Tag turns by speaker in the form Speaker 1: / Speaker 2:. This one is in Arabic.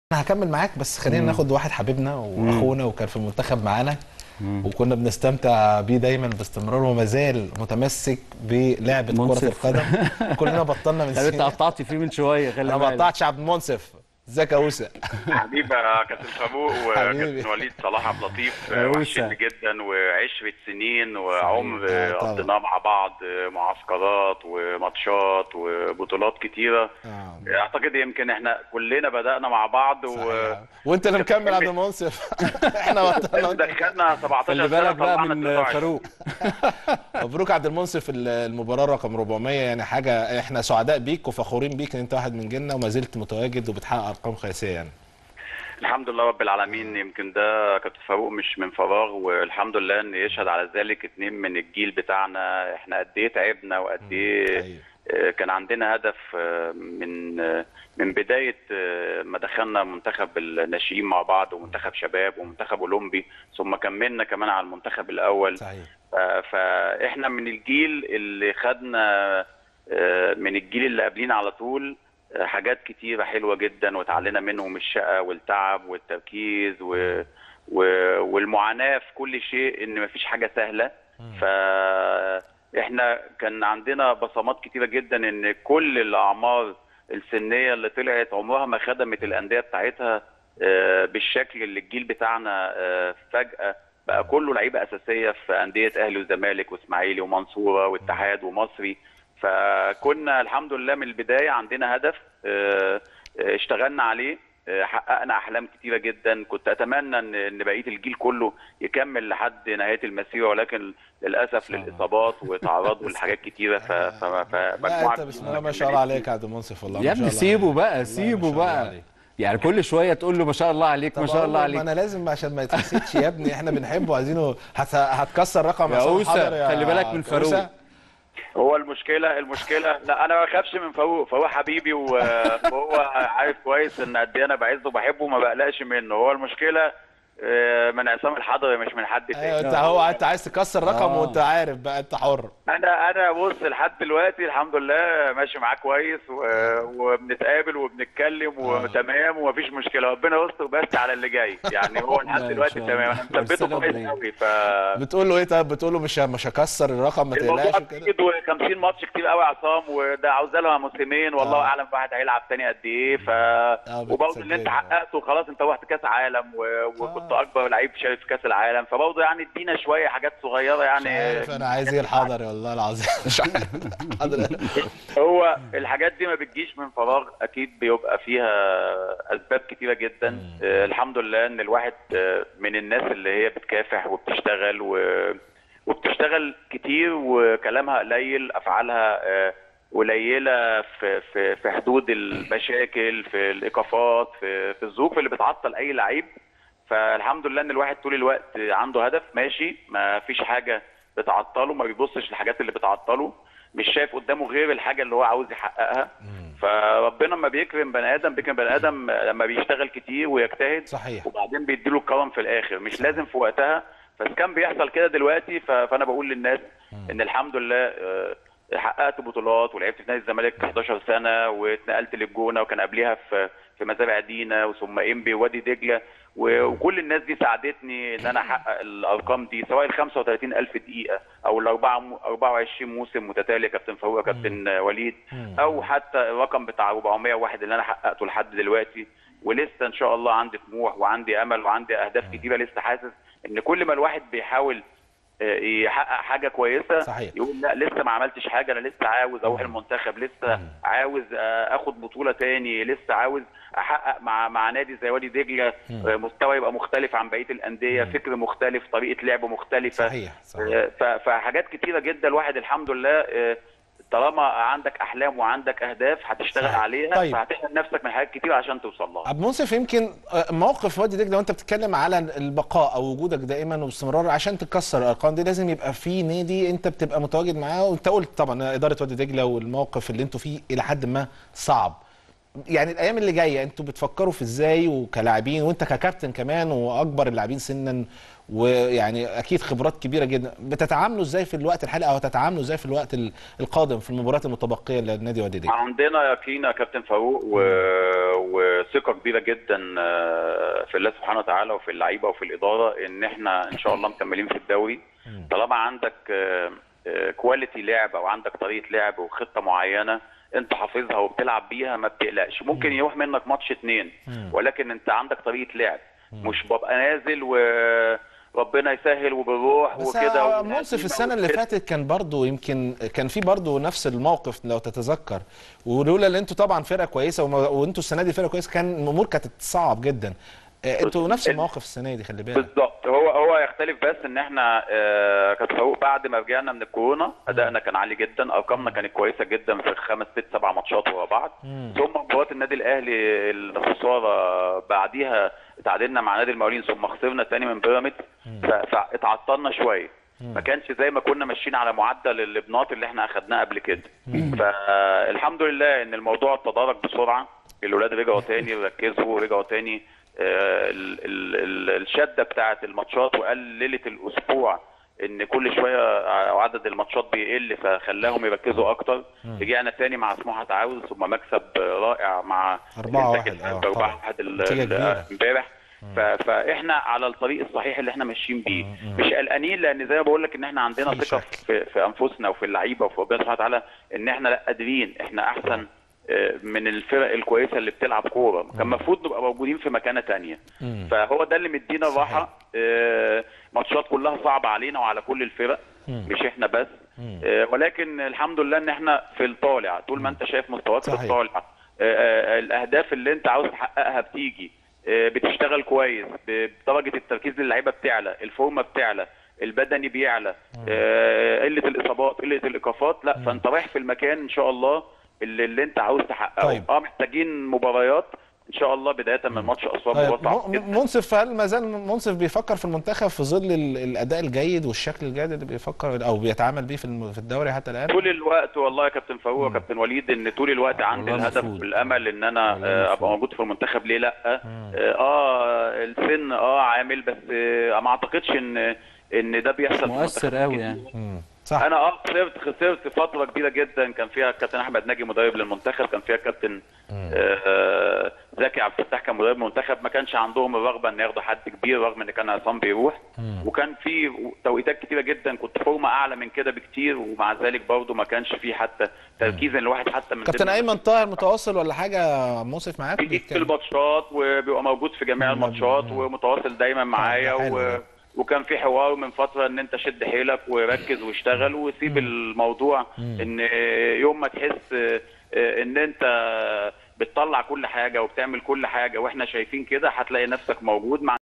Speaker 1: انا هكمل معاك، بس خلينا ناخد واحد حبيبنا واخونا وكان في المنتخب معانا وكنا بنستمتع بيه دايما باستمرار وما زال متمسك بلعبه كره
Speaker 2: منصف.
Speaker 1: القدم. كلنا بطلنا من
Speaker 2: لا انت
Speaker 1: سنين.
Speaker 2: قطعت فيه من شويه، خلي
Speaker 1: انا ما
Speaker 2: بالك.
Speaker 1: قطعتش عبد المنصف. ازيك يا اوسه؟
Speaker 3: حبيبي يا كابتن فاروق
Speaker 1: حبيبي.
Speaker 3: وكابتن وليد صلاح عبد اللطيف،
Speaker 2: يا
Speaker 3: وحشني
Speaker 2: أوسة.
Speaker 3: جدا وعشرة سنين وعمر
Speaker 1: صحيح. طبعا.
Speaker 3: قضيناه مع بعض، معسكرات وماتشات وبطولات كتيرة. اعتقد يمكن احنا كلنا بدأنا مع بعض
Speaker 1: صحيح. وانت اللي مكمل عبد المنصف. احنا بطلنا.
Speaker 3: دخلنا 17
Speaker 2: خلي
Speaker 3: سنة
Speaker 2: بالك بقى
Speaker 3: طلعنا
Speaker 2: من
Speaker 3: 29.
Speaker 2: فاروق.
Speaker 1: مبروك عبد المنصف، المباراه رقم 400، يعني حاجه احنا سعداء بيك وفخورين بيك ان انت واحد من جيلنا وما زلت متواجد وبتحقق ارقام قياسيه يعني.
Speaker 3: الحمد لله رب العالمين. يمكن ده كابتن فاروق مش من فراغ، والحمد لله ان يشهد على ذلك اتنين من الجيل بتاعنا. احنا قد ايه تعبنا وقد ايه كان عندنا هدف من بدايه ما دخلنا منتخب الناشئين مع بعض ومنتخب شباب ومنتخب اولمبي، ثم كملنا كمان على المنتخب الاول.
Speaker 1: صحيح.
Speaker 3: فاحنا من الجيل اللي خدنا من الجيل اللي قبلينا على طول حاجات كتيرة حلوة جدا وتعلمنا منهم الشقة والتعب والتركيز والمعاناة في كل شيء، ان مفيش حاجة سهلة. فاحنا كان عندنا بصمات كتيرة جدا ان كل الاعمار السنية اللي طلعت عمرها ما خدمت الاندية بتاعتها بالشكل اللي الجيل بتاعنا فجأة بقى كله لعيبة اساسية في اندية اهلي وزمالك واسماعيلي ومنصورة واتحاد ومصري. فكنا الحمد لله من البداية عندنا هدف اشتغلنا عليه، حققنا أحلام كتيرة جدا. كنت أتمنى أن بقية الجيل كله يكمل لحد نهاية المسيرة، ولكن للأسف للإصابات وتعرضوا لحاجات كتيرة.
Speaker 1: لا انت بسم الله ما شاء الله عليك يا عبد المنصف، والله
Speaker 2: يا ابني سيبه بقى، سيبه بقى. يعني كل شويه تقول له ما شاء الله عليك، ما شاء الله عليك.
Speaker 1: ما انا لازم عشان ما يتنسيش يا ابني، احنا بنحبه وعايزينه. هتكسر رقم
Speaker 2: يا اوسه، خلي بالك من فاروق.
Speaker 3: هو المشكلة لا أنا ما بخافش من فاروق حبيبي وهو عارف كويس إن قد إيه أنا بعزه وبحبه وما بقلقش منه. هو المشكلة من عصام الحضري مش من حد تاني.
Speaker 1: ايوه انت عايز تكسر رقم وانت عارف بقى، انت حر.
Speaker 3: انا بص لحد دلوقتي الحمد لله ماشي معاه كويس وبنتقابل وبنتكلم وتمام ومفيش مشكله. ربنا يستر بس على اللي جاي، يعني هو لحد دلوقتي تمام. انا مثبته كويس قوي.
Speaker 1: بتقول له ايه؟ طب بتقول له مش هكسر الرقم، ما تقلقش
Speaker 3: كده. 50 ماتش كتير قوي يا عصام، وده عاوزه لها موسمين والله اعلم واحد هيلعب تاني قد ايه. وبرضه اللي انت حققته خلاص، انت رحت كاس عالم وكنت اكبر لعيب شارك في كاس العالم، فبرضه يعني ادينا شويه حاجات صغيره يعني.
Speaker 1: مش عارف انا عايز ايه الحضري والله العظيم. مش عارف.
Speaker 3: هو الحاجات دي ما بتجيش من فراغ، اكيد بيبقى فيها اسباب كتيره جدا. الحمد لله ان الواحد من الناس اللي هي بتكافح وبتشتغل وبتشتغل كتير وكلامها قليل، افعالها قليله في حدود المشاكل، في الايقافات، في الظروف اللي بتعطل اي لعيب. فالحمد لله ان الواحد طول الوقت عنده هدف ماشي، ما فيش حاجه بتعطله، ما بيبصش للحاجات اللي بتعطله، مش شايف قدامه غير الحاجه اللي هو عاوز يحققها. فربنا لما بيكرم بني ادم لما بيشتغل كتير ويجتهد.
Speaker 1: صحيح.
Speaker 3: وبعدين بيديله الكرم في الاخر، مش صحيح. لازم في وقتها، بس كان بيحصل كده دلوقتي. فانا بقول للناس ان الحمد لله حققت بطولات ولعبت في نادي الزمالك 11 سنه، واتنقلت للجونه، وكان قبليها في مزارع دينا وثم انبي ووادي دجله، وكل الناس دي ساعدتني ان انا احقق الارقام دي، سواء ال 35,000 دقيقه او ال 24 موسم متتالي يا كابتن فاروق يا كابتن وليد، او حتى الرقم بتاع 401 اللي انا حققته لحد دلوقتي. ولسه ان شاء الله عندي طموح وعندي امل وعندي اهداف كتيره. لسه حاسس ان كل ما الواحد بيحاول يحقق حاجه كويسه،
Speaker 1: صحيح.
Speaker 3: يقول لا لسه ما عملتش حاجه، انا لسه عاوز اروح المنتخب، لسه عاوز اخد بطوله تاني، لسه عاوز احقق مع نادي زي وادي دجله مستوى يبقى مختلف عن بقيه الانديه، فكر مختلف، طريقه لعب مختلفه.
Speaker 1: صحيح.
Speaker 3: فحاجات كتيره جدا. الواحد الحمد لله طالما عندك احلام وعندك اهداف هتشتغل صحيح. عليها. طيب. فهتحرم نفسك من حاجات كتير عشان توصل لها.
Speaker 1: عبد المنصف، يمكن موقف وادي دجله وانت بتتكلم على البقاء او وجودك دائما واستمرار عشان تكسر الارقام دي، لازم يبقى في نادي انت بتبقى متواجد معاه. وانت قلت طبعا اداره وادي دجله والموقف اللي انتوا فيه الى حد ما صعب. يعني الايام اللي جايه انتوا بتفكروا في ازاي وكلاعبين وانت ككابتن كمان واكبر اللاعبين سنا ويعني اكيد خبرات كبيره جدا، بتتعاملوا ازاي في الوقت الحالي او هتتعاملوا ازاي في الوقت القادم في المباريات المتبقيه للنادي وادي دجله؟
Speaker 3: عندنا يقين يا كابتن فاروق وثقه كبيره جدا في الله سبحانه وتعالى وفي اللعيبه وفي الاداره ان احنا ان شاء الله مكملين في الدوري. طالما عندك كواليتي لعب او عندك طريقه لعب وخطه معينه انت حافظها وبتلعب بيها ما بتقلقش. ممكن يروح منك ماتش 2 ولكن انت عندك طريقه لعب، مش ببقى نازل وربنا يسهل وبنروح وكده.
Speaker 1: منصف السنه اللي فاتت كان برضو يمكن كان في برضو نفس الموقف لو تتذكر، ولولا ان انتوا طبعا فرقه كويسه وانتوا السنه دي فرقه كويسه كان الامور كانت تصعب جدا. انتوا نفس الموقف السنه دي، خلي بالك.
Speaker 3: بالظبط. هو يختلف بس ان احنا كابتن فاروق بعد ما رجعنا من الكورونا ادائنا كان عالي جدا، ارقامنا كانت كويسه جدا في 5 6 7 ماتشات ورا بعض. ثم مباراه النادي الاهلي الخساره بعديها اتعادلنا مع نادي المقاولين ثم خسرنا تاني من بيراميدز، فاتعطلنا شويه. ما كانش زي ما كنا ماشيين على معدل الابناط اللي احنا اخدناه قبل كده. فالحمد لله ان الموضوع تدارك بسرعه، الاولاد رجعوا تاني ركزوا رجعوا تاني. الشده بتاعه الماتشات وقللت الاسبوع ان كل شويه عدد الماتشات بيقل فخلاهم يركزوا اكتر. رجعنا تاني مع سموحه تعاوز ثم مكسب رائع مع
Speaker 1: 4-1
Speaker 3: امبارح. فاحنا على الطريق الصحيح اللي احنا ماشيين بيه، مش قلقانين لان زي ما بقول لك ان احنا عندنا ثقه في انفسنا وفي اللعيبه وفي ربنا سبحانه وتعالى ان احنا لا قادرين، احنا احسن من الفرق الكويسه اللي بتلعب كوره. كان المفروض نبقى موجودين في مكانه ثانيه. فهو ده اللي مدينا الراحه. ماتشات كلها صعبه علينا وعلى كل الفرق مش احنا بس. ولكن الحمد لله ان احنا في الطالع، طول ما انت شايف مستواك في الطالع. الاهداف اللي انت عاوز تحققها بتيجي، بتشتغل كويس، بدرجه التركيز للعيبه بتعلى، الفورمه بتعلى، البدني بيعلى، قله الاصابات قله الايقافات. لا فانت رايح في المكان ان شاء الله اللي انت عاوز تحققه.
Speaker 1: طيب.
Speaker 3: محتاجين مباريات ان شاء الله بدايه من ماتش اسوان.
Speaker 1: طيب. منصف، هل ما زال منصف بيفكر في المنتخب في ظل الاداء الجيد والشكل الجيد اللي بيفكر او بيتعامل بيه في الدوري حتى الان؟
Speaker 3: طول الوقت والله يا كابتن فاروق وكابتن وليد ان طول الوقت عندي الهدف والامل ان انا ابقى موجود في المنتخب. ليه لا؟ السن عامل، بس ما اعتقدش ان ده بيحصل
Speaker 2: مؤثر قوي يعني.
Speaker 1: صح.
Speaker 3: انا خسرت فتره كبيره جدا كان فيها الكابتن احمد ناجي مدرب للمنتخب، كان فيها الكابتن زكي عبد الفتاح كان مدرب المنتخب. ما كانش عندهم الرغبه ان ياخدوا حد كبير رغم ان كان عصام بيروح. وكان في توقيتات كتيره جدا كنت فورمه اعلى من كده بكتير، ومع ذلك برضه ما كانش في حتى تركيز ان الواحد حتى من
Speaker 1: كابتن ايمن طاهر متواصل ولا حاجه منصف معاك؟
Speaker 3: بيجي في الماتشات وبيبقى موجود في جميع الماتشات ومتواصل دايما معايا. وكان في حوار من فتره ان انت شد حيلك وركز واشتغل وسيب الموضوع ان يوم ما تحس ان انت بتطلع كل حاجه وبتعمل كل حاجه واحنا شايفين كده هتلاقي نفسك موجود. مع